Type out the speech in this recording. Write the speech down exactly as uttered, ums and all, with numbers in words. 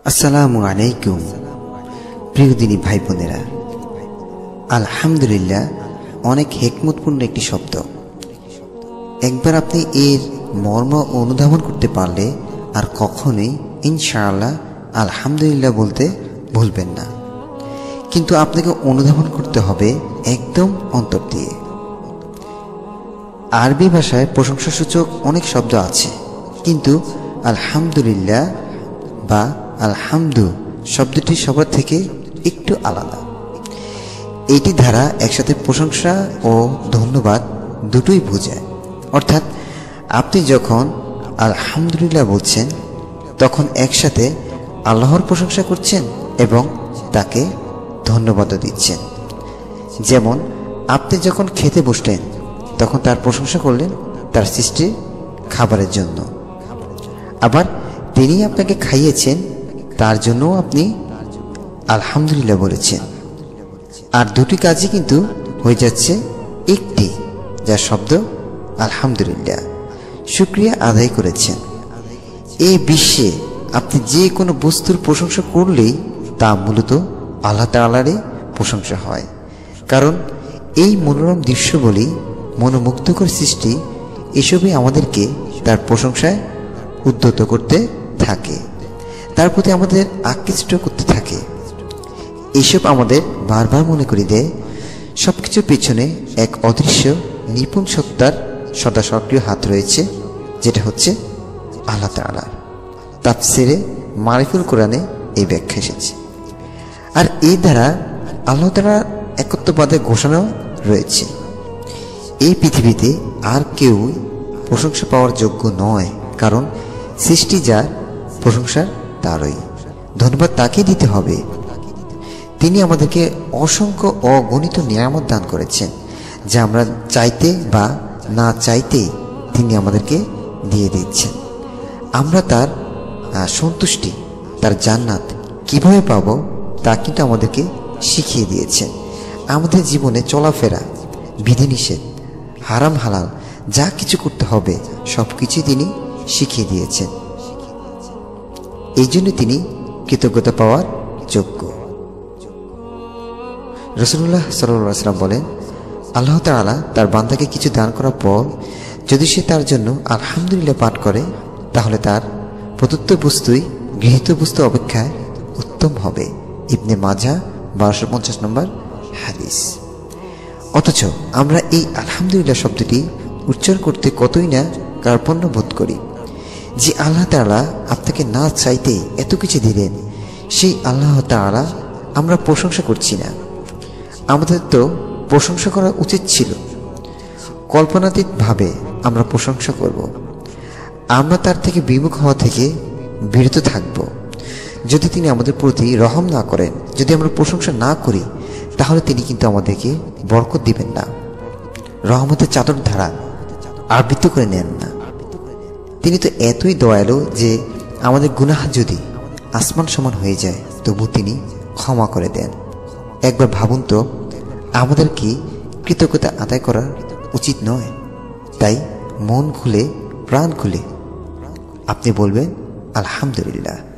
আসসালামু আলাইকুম প্রিয় দিনী ভাই বোনেরা, আলহামদুলিল্লাহ অনেক হিকমতপূর্ণ একটি শব্দ। একবার আপনি এর মর্ম অনুধাবন করতে পারলে আর কখনোই ইনশাআল্লাহ আলহামদুলিল্লাহ বলতে ভুলবেন না। কিন্তু আপনাকে অনুধাবন করতে হবে একদম অন্তর দিয়ে। আরবি ভাষায় প্রশংসাসূচক অনেক শব্দ আছে, কিন্তু আলহামদুলিল্লাহ বা আলহামদু শব্দটি সবার থেকে একটু আলাদা। এইটি দ্বারা একসাথে প্রশংসা ও ধন্যবাদ দুটোই বোঝায়। অর্থাৎ আপনি যখন আলহামদুলিল্লাহ বলছেন তখন একসাথে আল্লাহর প্রশংসা করছেন এবং তাকে ধন্যবাদও দিচ্ছেন। যেমন আপনি যখন খেতে বসলেন তখন তার প্রশংসা করলেন তার সৃষ্টির খাবারের জন্য, আবার তিনি আপনাকে খাইয়েছেন তার জন্য আপনি আলহামদুলিল্লাহ বলেছেন। আর দুটি কাজই কিন্তু হয়ে যাচ্ছে একটি, যার শব্দ আলহামদুলিল্লাহ। শুকরিয়া আদায় করেছেন। এই বিশ্বে আপনি যে কোনো বস্তুর প্রশংসা করলেই তা মূলত আল্লাহ তাআলারই প্রশংসা হয়, কারণ এই মনোরম দৃশ্যগুলি, মনোমুগ্ধকর সৃষ্টি, এসবই আমাদেরকে তার প্রশংসায় উদ্যত করতে থাকে, তার প্রতি আমাদের আকৃষ্ট করতে থাকে। এসব আমাদের বারবার মনে করিয়ে দেয় সব কিছুর পেছনে এক অদৃশ্য নিপুণ সত্তার সদা সক্রিয় হাত রয়েছে, যেটা হচ্ছে আল্লাহ তাআলা। তাফসিরে মারিফুল কোরআনে এই ব্যাখ্যা এসেছে। আর এই দ্বারা আল্লাহ তাআলার একত্ববাদের ঘোষণা রয়েছে। এই পৃথিবীতে আর কেউ প্রশংসা পাওয়ার যোগ্য নয়, কারণ সৃষ্টি যার, প্রশংসার তারই। ধন্যবাদ তাকে দিতে হবে। তিনি আমাদেরকে অসংখ্য অগণিত নিয়ামত দান করেছেন, যা আমরা চাইতে বা না চাইতেই তিনি আমাদেরকে দিয়ে দিচ্ছেন। আমরা তার সন্তুষ্টি, তার জান্নাত কিভাবে পাবো তা কিন্তু আমাদেরকে শিখিয়ে দিয়েছেন। আমাদের জীবনে চলাফেরা, বিধিনিষেধ, হারাম হালাল যা কিছু করতে হবে সব কিছুই তিনি শিখিয়ে দিয়েছেন। এই জন্য তিনি কৃতজ্ঞতা পাওয়ার যোগ্য। রাসূলুল্লাহ সাল্লাল্লাহু আলাইহি ওয়াসাল্লাম বলেন, আল্লাহ তাআলা তার বান্দাকে কিছু দান করার পর যদি সে তার জন্য আলহামদুলিল্লাহ পাঠ করে, তাহলে তার প্রদত্ত বস্তুই গৃহীত বস্তু অপেক্ষায় উত্তম হবে। ইবনে মাজাহ বারোশো পঞ্চাশ নম্বর হাদিস। অথচ আমরা এই আলহামদুলিল্লাহ শব্দটি উচ্চারণ করতে কতই না কার্পণ্য বোধ করি। যে আল্লাহ তাআলা আপনাকে না চাইতেই এত কিছু দিলেন, সেই আল্লাহ তাআলা আমরা প্রশংসা করছি না। আমাদের তো প্রশংসা করা উচিত ছিল। কল্পনাতীতভাবে আমরা প্রশংসা করব। আমরা তার থেকে বিমুখ হওয়া থেকে বিরত থাকব। যদি তিনি আমাদের প্রতি রহম না করেন, যদি আমরা প্রশংসা না করি, তাহলে তিনি কিন্তু আমাদেরকে বরকত দিবেন না, রহমতের চাদর ধারা আবৃত করে নেন না। তিনি তো এতই দয়ালু যে আমাদের গুনাহ যদি আসমান সমান হয়ে যায় তবু তিনি ক্ষমা করে দেন। একবার ভাবুন তো, আমাদের কি কৃতজ্ঞতা আদায় করা উচিত নয়? তাই মন খুলে, প্রাণ খুলে আপনি বলবেন আলহামদুলিল্লাহ।